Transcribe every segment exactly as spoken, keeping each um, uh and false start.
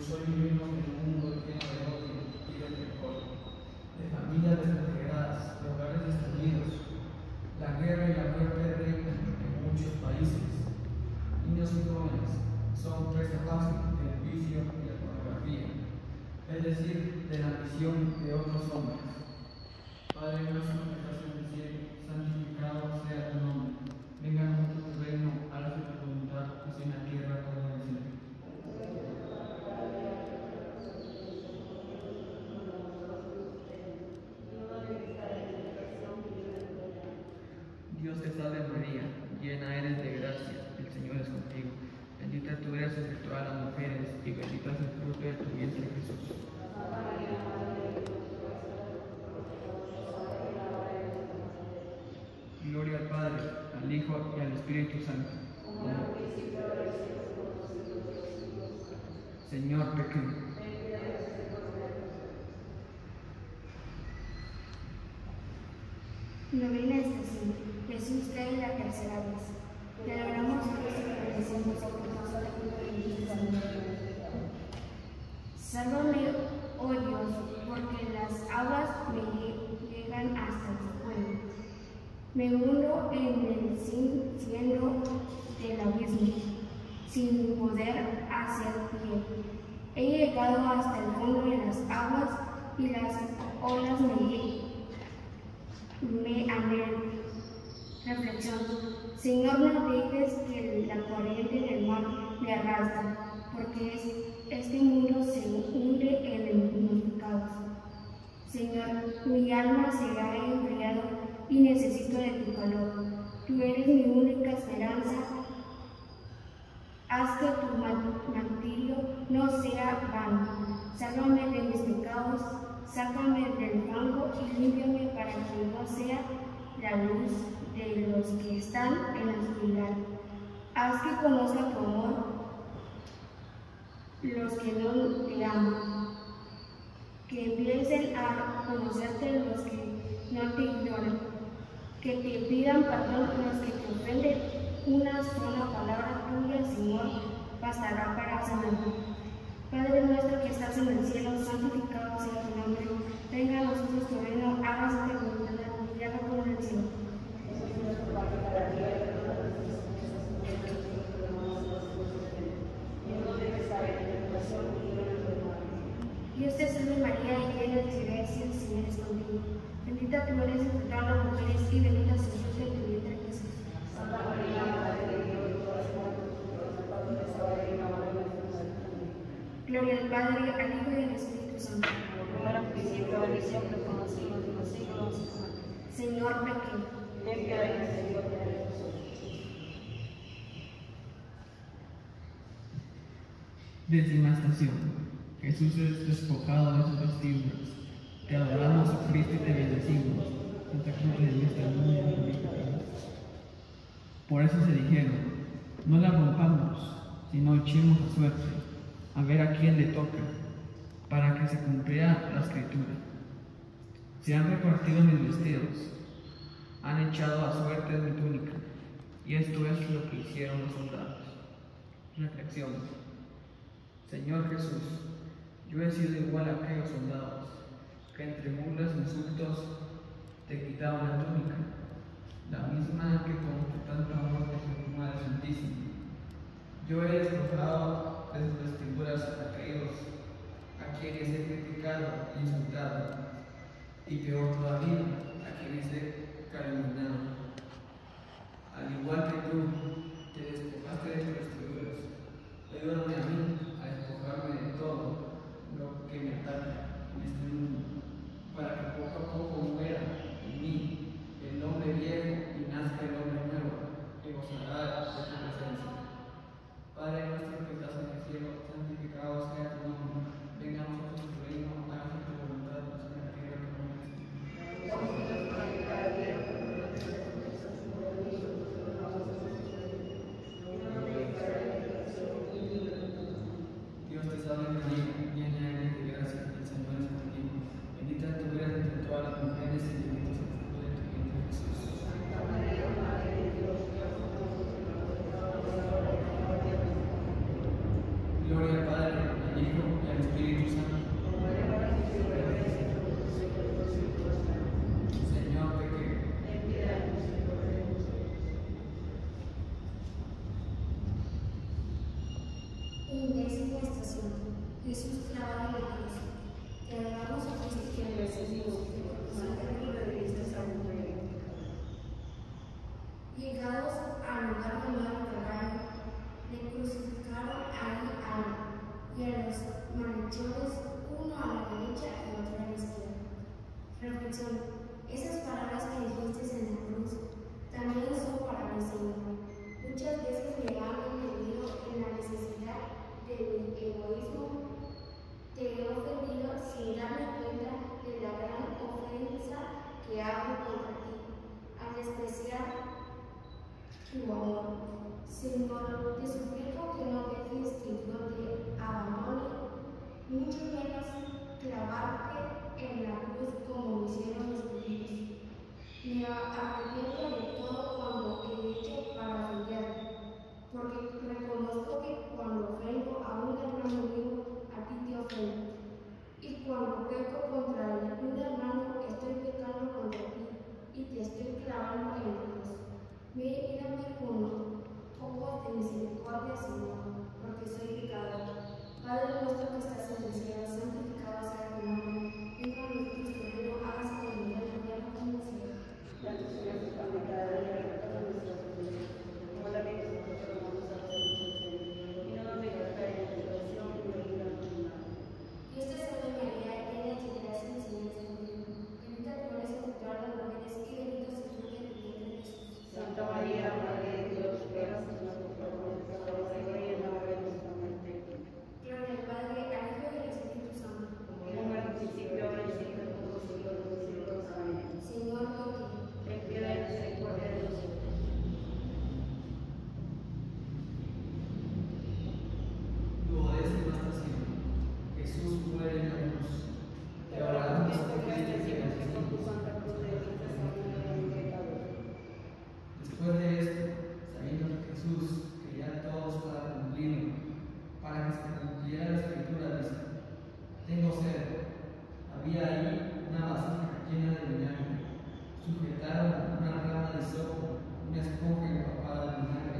pues hoy vivimos en un mundo lleno de odio y de rencor, de familias desintegradas, de hogares destruidos. La guerra y la muerte reinan en muchos países. Niños y jóvenes son presa fácil del vicio y la pornografía, es decir, de la ambición de otros hombres. Padre nuestro que estás en el cielo, santificado sea tu nombre. Venga a nosotros tu reino, hágase tu voluntad, pues en la tierra como en el cielo. Dios te salve María, llena eres de gracia, el Señor es contigo. Bendita tú eres entre todas las mujeres y bendito es el fruto de tu vientre Jesús. Gloria al Padre, al Hijo y al Espíritu Santo. Señor, pequé. Novena estación. Jesús cae la tercera vez. Te adoramos por eso que merecemos a tu Sálvame, oh Dios, porque las aguas me llegan hasta tu cuello. Me hundo en el cieno del abismo, sin poder hacer pie. He llegado hasta el fondo de las aguas y las olas me, me anhelan. Reflexión. Señor, no dejes que la corriente del mar me arrastre, porque es, este mundo se hunde en los pecados. Señor, mi alma se ha enfriado y necesito de tu calor. Tú eres mi única esperanza. Haz que tu martirio no sea vano. Sálvame de mis pecados, sácame del fango y límpiame para que no sea la luz de los que están en la oscuridad. Haz que conozca tu amor los que no te aman, que empiecen a conocerte los que no te ignoran, que te pidan perdón los que te ofenden. Una sola palabra tuya, Señor, bastará para sanarme. Padre nuestro que estás en el cielo, santificado sea tu nombre. Venga a nosotros tu reino, hágase tu voluntad en la tierra como en el cielo. Dios te salve María, llena de gracia, el Señor es contigo. Bendita tú eres entre todas las mujeres y bendito es el fruto de tu vientre Jesús. Santa María, Madre de Dios, gloria al Padre, al Hijo y al Espíritu Santo. Como era en principio, ahora y siempre, por los siglos de los siglos. Señor, pequé. Ten piedad y misericordia de nosotros. Décima estación. Jesús es despojado de sus vestiduras. Te adoramos, oh Cristo, y te bendecimos. Santa Cruz de nuestra mundo. Por eso se dijeron, no la rompamos, sino echemos a suerte, a ver a quién le toca, para que se cumpliera la escritura. Se han repartido mis vestidos, han echado a suerte mi túnica, y esto es lo que hicieron los soldados. Reflexión. Señor Jesús, yo he sido igual a aquellos soldados, que entre burlas e insultos te quitaron la túnica, la misma que con tanto amor te dio tu Madre Santísima. Yo he despojado de sus vestiduras a aquellos a quienes he criticado e insultado, y peor todavía, a quienes he calumniado. Al igual que tú, te despojaste de tus vestiduras, ayúdame a mí a despojarme de todo lo que me ataca en este mundo, para que poco a poco muera en mí el hombre viejo y nazca el hombre nuevo que gozará de tu presencia. Padre nuestro que estás en el cielo, santificado sea tu nombre. Venga a nosotros tu reino, hágase tu voluntad, en la tierra como en el cielo. Dios te salve María, llena eres de gracia, el Señor es contigo. Bendita tú eres entre todas las mujeres y bendito es el fruto de tu vientre Jesús. Santa María, Madre de Dios, gloria al Padre, al Hijo Jesús clavado en la cruz. Te adoramos a Cristo y te bendecimos, porque siempre nos redimiste a un pueblo. Llegados al lugar llamado Calvario, le crucificaron ahí a él y a los malhechores, uno a la derecha y otro a la izquierda. Reflexión. Esas palabras que dijiste en la cruz también son para mi Señor. Muchas veces me han entendido en la necesidad de mi egoísmo. Te he ofendido sin darme cuenta de la gran ofensa que hago contra ti, al despreciar tu amor. Señor, te suplico que no dejes que yo te abandone, mucho menos clavarte en la cruz como lo hicieron los judíos. Me arrepiento de todo cuando he hecho para ofenderte, porque reconozco que cuando ofendo a un hermano mío, a ti te ofendo. Y cuando peco contra un hermano, estoy pecando contra ti y te estoy clavando en la cruz. Mírame con ojos de misericordia, Señor, porque soy pecador. Padre nuestro que estás en el cielo, santificado sea tu nombre. Venga a nosotros tu reino, hágase tu voluntad en la tierra como en el cielo. Danos hoy nuestro pan de cada día, perdona nuestras ofensas, como también nosotros perdonamos a los que nos ofenden. Y no nos dejes caer en tentación, y líbranos del mal. Dios te salve María, llena de gracia, el Señor es contigo. Bendita tú eres entre todas las mujeres y bendito es el fruto de tu vientre Jesús. Santa María, Madre de Dios, ruega por nosotros pecadores, ahora y en la hora de nuestra muerte. Gloria al Padre, al Hijo y al Espíritu Santo. Como en el principio, ahora y siempre, por los siglos de los siglos. Amén. Señor, toque. Ten piedad y misericordia de nosotros. Duodécima estación. Jesús muere en la cruz. Te oramos por Cristo y te con tu santa cruz de Dios, Después de esto, sabiendo que Jesús quería todo estaba cumplido, para que se cumpliera la escritura, dice: tengo sed. Había ahí una vasija llena de vinagre. Sujetaron una rama de hisopo, una esponja empapada de vinagre,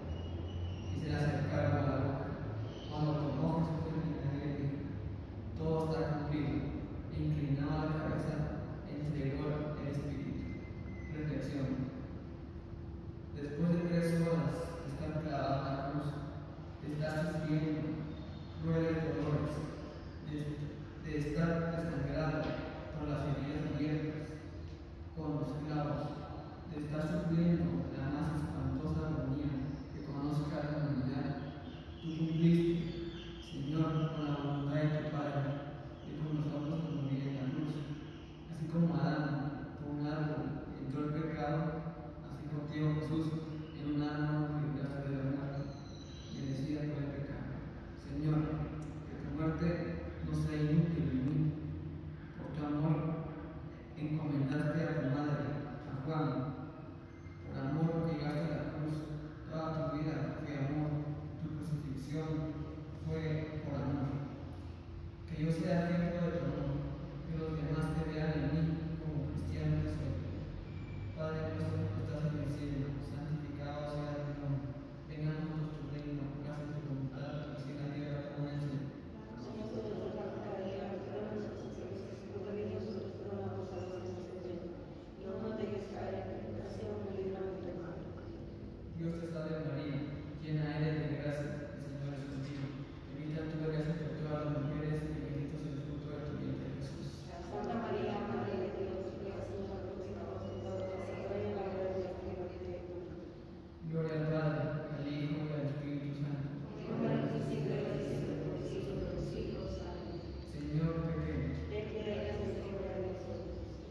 y se la acercaron a la boca. Cuando tomó Jesús el vinagre, dijo: todo está cumplido, e inclinaba la cabeza, entregó el espíritu. Reflexión. Después de tres horas de estar clavado en la cruz, de estar sufriendo crueles dolores, de, de estar desangrado por las heridas abiertas con los clavos, de estar sufriendo la más espantosa agonía que conozca la humanidad, tú cumpliste, Señor, con la voluntad de tu Padre, y con nosotros nos morir en la cruz, así como Adán por un árbol entró el pecado. Así contigo, Jesús, en un alma nos libraste de la muerte, merecida por el pecado. Señor, que tu muerte no sea inútil en mí. Por tu amor, encomendaste a tu madre, a Juan. Por amor, llegaste a la cruz. Toda tu vida fue amor. Tu crucifixión fue por amor. Que yo sea ejemplo de tu amor, que los demás te vean en mí como cristiano que soy. Padre nuestro que estás en el cielo, santificado sea tu nombre. Venga a nosotros tu reino, hágase tu voluntad, así en la tierra como en el cielo. Señor, todo nuestro pan de cada día, perdona nuestras ofensas, como también nosotros perdonamos a los que nos ofenden. Y no nos dejes caer en tentación, y líbranos del mal. Dios te salve María, llena eres de gracia, el Señor es contigo. Bendita tú eres entre todas las mujeres y bendito es el fruto de tu vientre Jesús. Santa María, Madre de Dios, ruega por nosotros pecadores, ahora y en la hora de nuestra muerte. Gloria al Padre, al Hijo y al Espíritu Santo. Como en el principio, ahora y siempre, por los siglos de los siglos. Amén. Señor, pequeño. Ten piedad y misericordia de nosotros.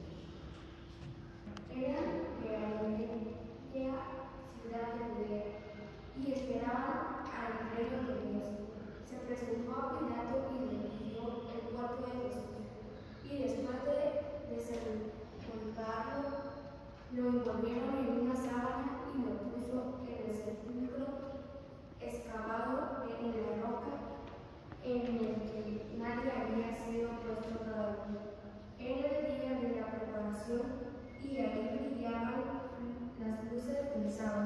Era de Galilea, ciudad de Judea, y esperaban al reino de Dios. Se presentó a Pilato y le pidió el cuerpo de Jesús. Y después de, de sepultarlo, lo envolvieron en una sábana y lo puso en el sepulcro excavado en la roca, en el que nadie había sido puesto todavía. Era el día de la preparación y ahí brillaban las luces del sábado.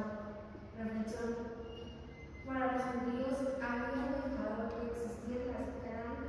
Reflexión. Para los judíos habían dejado que existiera la gran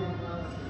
Señor.